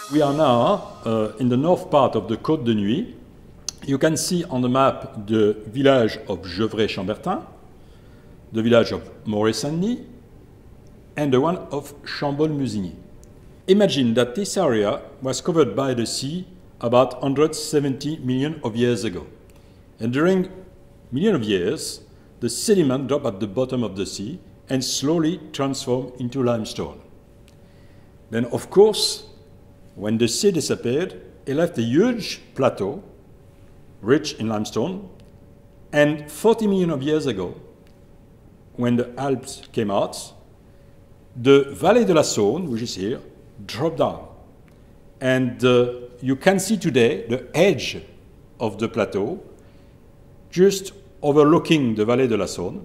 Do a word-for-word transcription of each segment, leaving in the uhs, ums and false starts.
We are now uh, in the north part of the Côte de Nuits. You can see on the map the village of Gevrey-Chambertin, the village of Moret-Saint-Denis, and the one of Chambol-Musigny. Imagine that this area was covered by the sea about one hundred seventy million of years ago. And during millions of years, the sediment dropped at the bottom of the sea and slowly transformed into limestone. Then, of course, when the sea disappeared, it left a huge plateau, rich in limestone, and forty million of years ago, when the Alps came out, the Vallée de la Saône, which is here, dropped down. And uh, you can see today the edge of the plateau, just overlooking the Vallée de la Saône.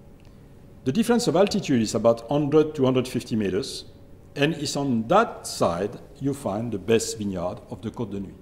The difference of altitude is about one hundred to one hundred fifty meters, and it's on that side you find the best vineyard of the Côte de Nuits.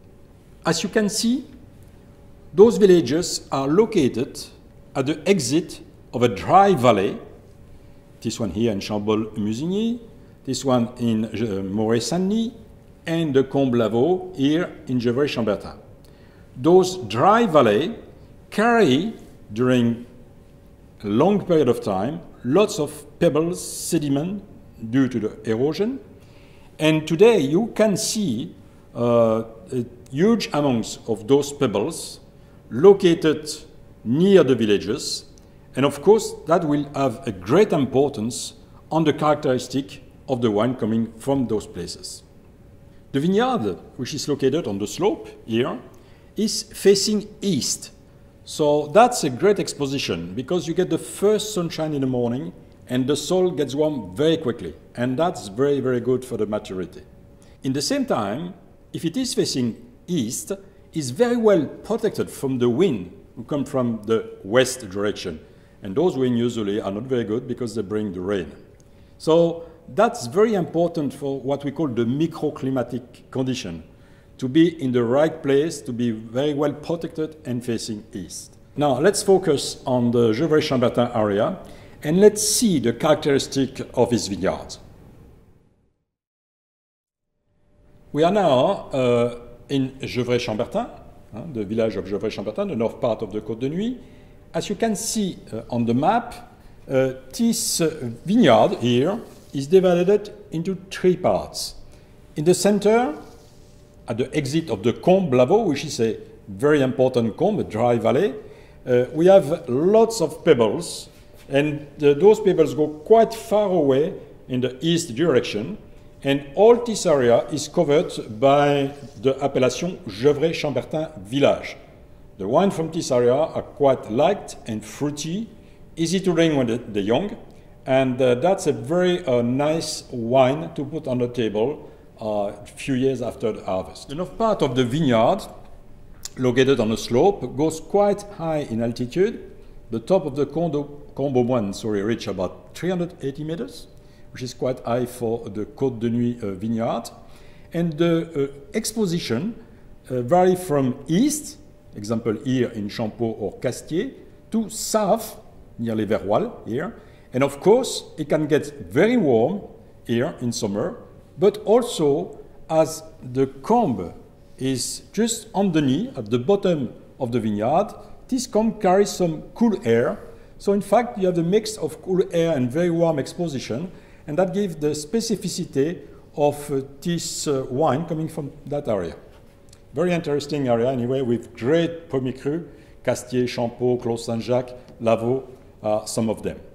As you can see, those villages are located at the exit of a dry valley. This one here in Chambol-Musigny, this one in uh, Moret-Saint-Denis, and the Comble-Lavaux here in Gevrey-Chambertin. Those dry valleys carry, during a long period of time, lots of pebbles, sediment, due to the erosion. And today you can see uh, a huge amounts of those pebbles located near the villages. And of course, that will have a great importance on the characteristic of the wine coming from those places. The vineyard, which is located on the slope here, is facing east. So that's a great exposition because you get the first sunshine in the morning and the soil gets warm very quickly. And that's very, very good for the maturity. In the same time, if it is facing east, it's very well protected from the wind who come from the west direction. And those winds usually are not very good because they bring the rain. So that's very important for what we call the microclimatic condition, to be in the right place, to be very well protected and facing east. Now let's focus on the Gevrey-Chambertin area and let's see the characteristic of his vineyards. We are now uh, in Gevrey-Chambertin, uh, the village of Gevrey-Chambertin, the north part of the Côte de Nuits. As you can see uh, on the map, uh, this uh, vineyard here is divided into three parts. In the center, at the exit of the Comble-Lavaux, which is a very important combe, a dry valley, uh, we have lots of pebbles, and the, those pebbles go quite far away in the east direction, and all this area is covered by the appellation Gevrey-Chambertin village. The wine from this area are quite light and fruity, easy to drink when they're young, and uh, that's a very uh, nice wine to put on the table uh, a few years after the harvest. The north part of the vineyard, located on a slope, goes quite high in altitude. The top of the Combe-Lavaux, sorry, reach about three hundred eighty meters, which is quite high for the Côte de Nuits uh, vineyard. And the uh, exposition uh, vary from east, example here in Champeaux or Castier, to south, near les Verroilles here. And of course, it can get very warm here in summer, but also as the combe is just underneath, at the bottom of the vineyard, this combe carries some cool air. So in fact, you have a mix of cool air and very warm exposition, and that gives the specificity of uh, this uh, wine coming from that area. Very interesting area anyway, with great Premier Cru, Castier, Champeaux, Clos Saint-Jacques, Lavaux, uh, some of them.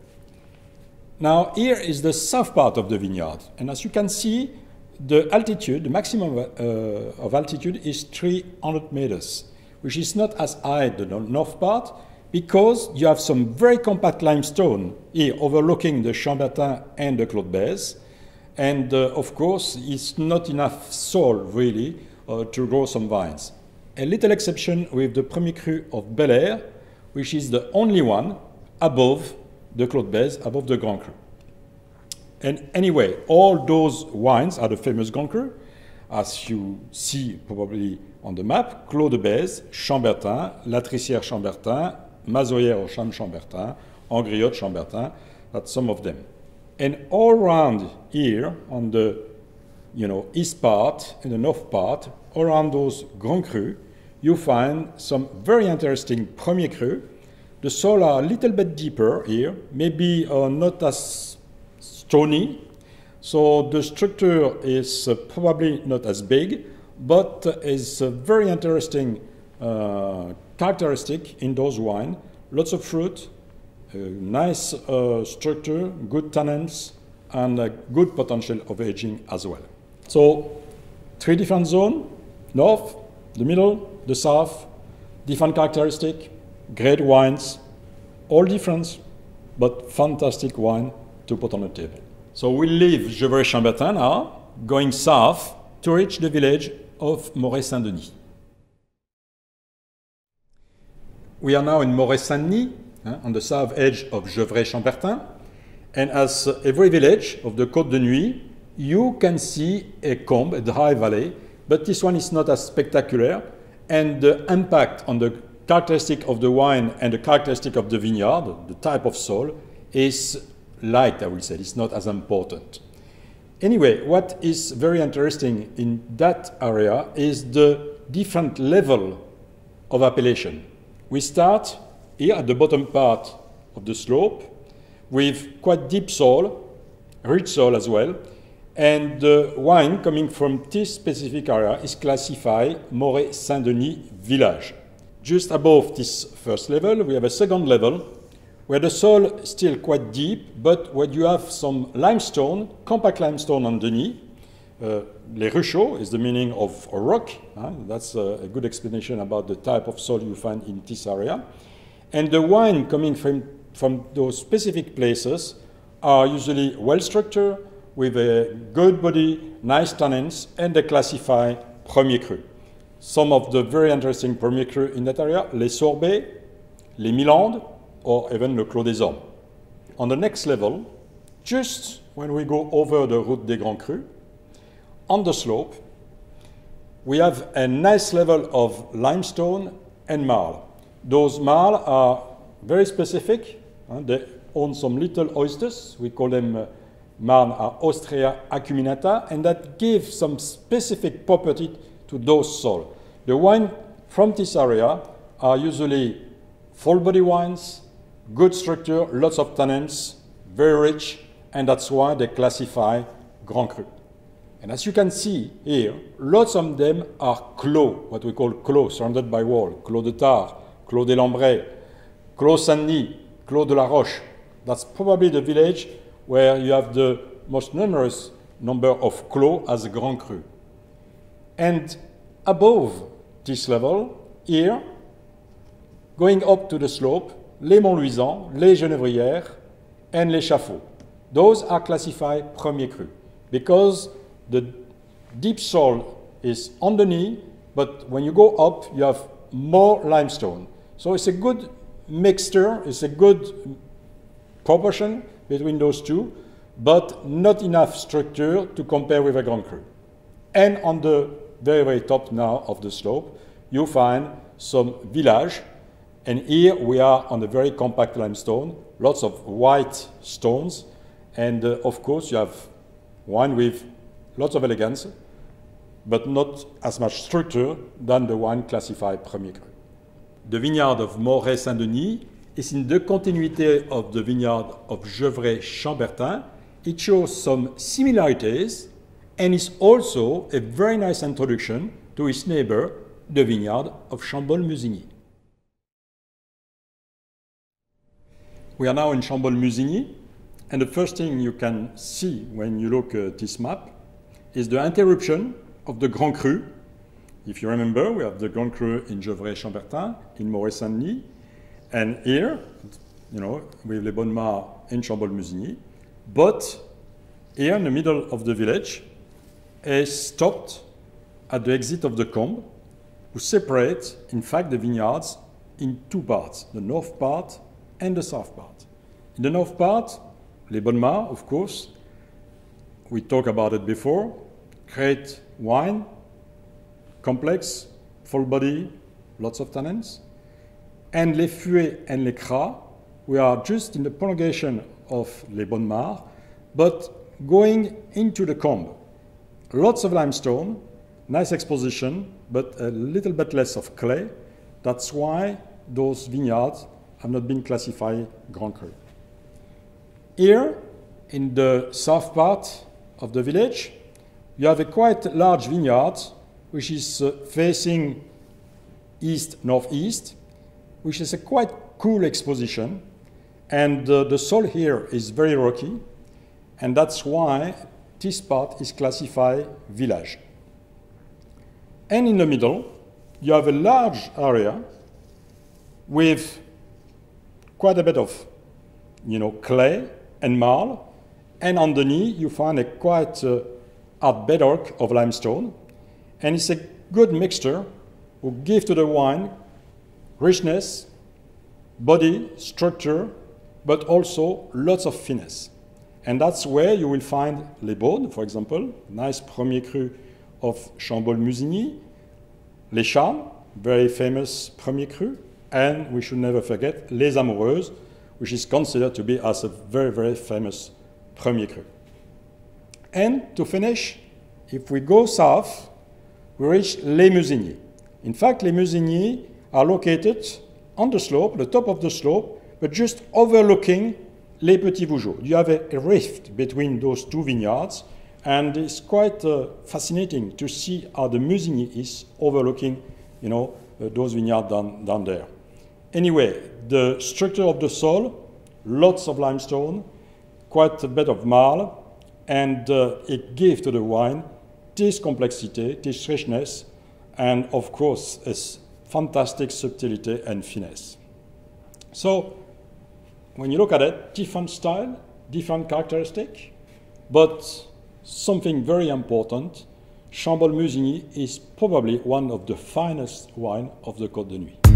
Now here is the south part of the vineyard, and as you can see, the altitude, the maximum uh, of altitude is three hundred meters, which is not as high as the north part, because you have some very compact limestone here overlooking the Chambertin and the Claude Bèze, and uh, of course it's not enough soil really uh, to grow some vines. A little exception with the Premier Cru of Bel Air, which is the only one above the Claude Bèze, above the Grand Cru. And anyway, all those wines are the famous Grand Cru, as you see probably on the map: Claude Bèze, Chambertin, Latricière Chambertin, Mazoyère or Cham Chambertin, Angriotte Chambertin, that's some of them. And all around here, on the you know, east part and the north part, around those Grands Crus, you find some very interesting Premier Cru. The soil are a little bit deeper here, maybe uh, not as stony, so the structure is uh, probably not as big, but uh, is a very interesting uh, characteristic in those wines. Lots of fruit, uh, nice uh, structure, good tannins, and a good potential of aging as well. So, three different zones: north, the middle, the south, different characteristics, great wines, all different, but fantastic wine to put on the table. So we leave Gevrey-Chambertin now, going south to reach the village of Moret-Saint-Denis. We are now in Moret-Saint-Denis, eh, on the south edge of Gevrey-Chambertin, and as every village of the Côte de Nuits, you can see a combe, a dry valley, but this one is not as spectacular, and the impact on the characteristic of the wine and the characteristic of the vineyard, the type of soil, is light, I will say. It's not as important. Anyway, what is very interesting in that area is the different level of appellation. We start here at the bottom part of the slope with quite deep soil, rich soil as well, and the wine coming from this specific area is classified Moret-Saint-Denis village. Just above this first level, we have a second level where the soil is still quite deep, but where you have some limestone, compact limestone underneath. Uh, les ruchots is the meaning of a rock. Huh? That's a, a good explanation about the type of soil you find in this area. And the wine coming from, from those specific places are usually well structured, with a good body, nice tannins, and they classify Premier Cru. Some of the very interesting Premier Cru in that area, les Sorbets, les Milandes, or even le Clos des Hommes. On the next level, just when we go over the Route des Grands Crus, on the slope, we have a nice level of limestone and marl. Those marl are very specific. Huh? They own some little oysters. We call them uh, marl are Ostrea acuminata, and that gives some specific property to those soils. The wine from this area are usually full body wines, good structure, lots of tannins, very rich, and that's why they classify Grand Cru. And as you can see here, lots of them are clos, what we call clos, surrounded by wall. Clos de Tarbes, Clos des Lambrais, Clos Saint-Denis, Clos de la Roche. That's probably the village where you have the most numerous number of clos as a Grand Cru. And above this level, here, going up to the slope, les Montluisans, les Genévrières, and les Chafauds. Those are classified Premier Cru because the deep soil is underneath, but when you go up, you have more limestone. So it's a good mixture, it's a good proportion between those two, but not enough structure to compare with a Grand Cru. And on the very, very top now of the slope, you find some village, and here we are on a very compact limestone, lots of white stones, and uh, of course you have wine with lots of elegance, but not as much structure than the wine classified Premier Cru. The vineyard of Moret-Saint-Denis is in the continuity of the vineyard of Gevrey-Chambertin. It shows some similarities and is also a very nice introduction to its neighbor, the vineyard of Chambolle-Musigny. We are now in Chambolle-Musigny, and the first thing you can see when you look at this map is the interruption of the Grand Cru. If you remember, we have the Grand Cru in Gevrey-Chambertin, in Moret-Saint-Denis, and here, you know, with Les Bonnes Mares in Chambolle-Musigny. But here in the middle of the village is stopped at the exit of the combe, who separate, in fact, the vineyards in two parts, the north part and the south part. In the north part, Les Bonnes Mares, of course, we talked about it before, great wine, complex, full body, lots of tannins. And Les Fuets and Les Cras, we are just in the prolongation of Les Bonnes Mares, but going into the combe. lots of limestone, nice exposition, but a little bit less of clay. That's why those vineyards have not been classified Grand Cru. Here, in the south part of the village, you have a quite large vineyard, which is uh, facing east-northeast, which is a quite cool exposition. And uh, the soil here is very rocky, and that's why this part is classified village. And in the middle, you have a large area with quite a bit of, you know, clay and marl, and underneath you find a quite uh, hard bedrock of limestone, and it's a good mixture who give to the wine richness, body, structure, but also lots of finesse. And that's where you will find Les Baudes, for example, nice premier cru of Chambolle-Musigny, Les Charmes, very famous premier cru, and we should never forget Les Amoureuses, which is considered to be as a very, very famous premier cru. And to finish, if we go south, we reach Les Musigny. In fact, Les Musigny are located on the slope, the top of the slope, but just overlooking Les Petits Vougeot. You have a, a rift between those two vineyards, and it's quite uh, fascinating to see how the Musigny is overlooking, you know, uh, those vineyards down, down there. Anyway, the structure of the soil, lots of limestone, quite a bit of marl, and uh, it gives to the wine this complexity, this richness, and of course, a fantastic subtlety and finesse. So, when you look at it, different style, different characteristic, but something very important, Chambolle-Musigny is probably one of the finest wines of the Côte de Nuits.